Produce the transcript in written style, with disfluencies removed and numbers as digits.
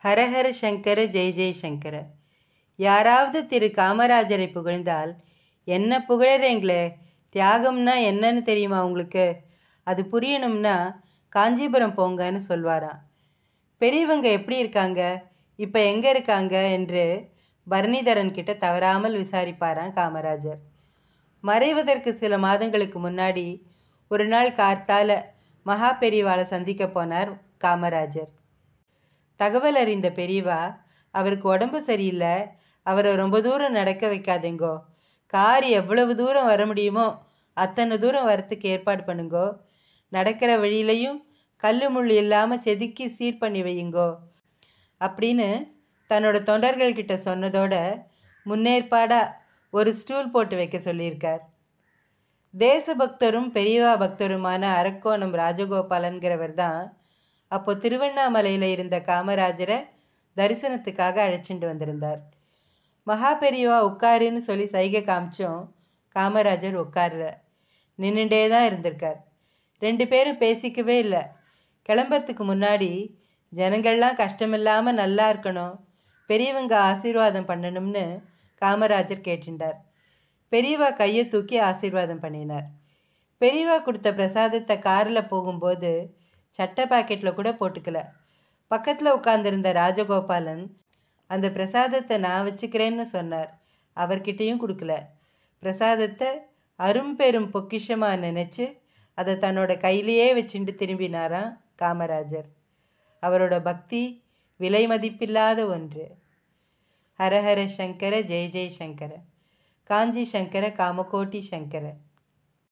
ஹரஹர சங்கர ஜெய் ஜெய் சங்கர. யாராவது திரு காமராஜரை புகழ்ந்தால், என்ன புகழறீங்களே, தியாகம்னா என்னன்னு தெரியுமா உங்களுக்கு? அது புரியணும்னா காஞ்சிபுரம் போங்கன்னு சொல்வாராம். பெரியவங்க எப்படி இருக்காங்க, இப்போ எங்கே இருக்காங்க என்று பரணிதரன் கிட்ட தவறாமல் விசாரிப்பாராம் காமராஜர். மறைவதற்கு சில மாதங்களுக்கு முன்னாடி ஒரு நாள் கார்த்தால மகாபெரிவாளை சந்திக்க போனார் காமராஜர். தகவல் அறிந்த பெரியவா, அவருக்கு உடம்பு சரியில்லை, அவரை ரொம்ப தூரம் நடக்க வைக்காதீங்கோ, கார் எவ்வளவு தூரம் வர முடியுமோ அத்தனை தூரம் வரத்துக்கு ஏற்பாடு பண்ணுங்கோ, நடக்கிற வழியிலையும் கல் முள் இல்லாமல் செதுக்கி சீர் பண்ணி வையுங்கோ அப்படின்னு தன்னோட தொண்டர்கள்கிட்ட சொன்னதோட முன்னேற்பாடாக ஒரு ஸ்டூல் போட்டு வைக்க சொல்லியிருக்கார். தேசபக்தரும் பெரியவா பக்தருமான அரக்கோணம் ராஜகோபாலன்கிறவர் தான் அப்போ திருவண்ணாமலையில் இருந்த காமராஜரை தரிசனத்துக்காக அழைச்சிட்டு வந்திருந்தார். மகாபெரிவா உட்காருன்னு சொல்லி சைகை காமிச்சோம். காமராஜர் உட்கார்ல, நின்றுண்டே தான் இருந்திருக்கார். 2 பேரும் பேசிக்கவே இல்லை. கிளம்புறதுக்கு முன்னாடி ஜனங்கள்லாம் கஷ்டமில்லாமல் நல்லா இருக்கணும், பெரியவங்க ஆசீர்வாதம் பண்ணணும்னு காமராஜர் கேட்டுட்டார். பெரியவா கையை தூக்கி ஆசீர்வாதம் பண்ணினார். பெரியவா கொடுத்த பிரசாதத்தை காரில் போகும்போது சட்டை பாக்கெட்டில் கூட போட்டுக்கல. பக்கத்தில் உட்கார்ந்திருந்த ராஜகோபாலன் அந்த பிரசாதத்தை நான் வச்சுக்கிறேன்னு சொன்னார். அவர்கிட்டையும் கொடுக்கல. பிரசாதத்தை அரும்பெரும் பொக்கிஷமாக நினச்சி அதை தன்னோட கையிலேயே வச்சுட்டு திரும்பினாராம் காமராஜர். அவரோட பக்தி விலை மதிப்பில்லாத ஒன்று. ஹரஹர சங்கர ஜெய் ஜெய் சங்கர. காஞ்சி சங்கர காமகோட்டி சங்கர.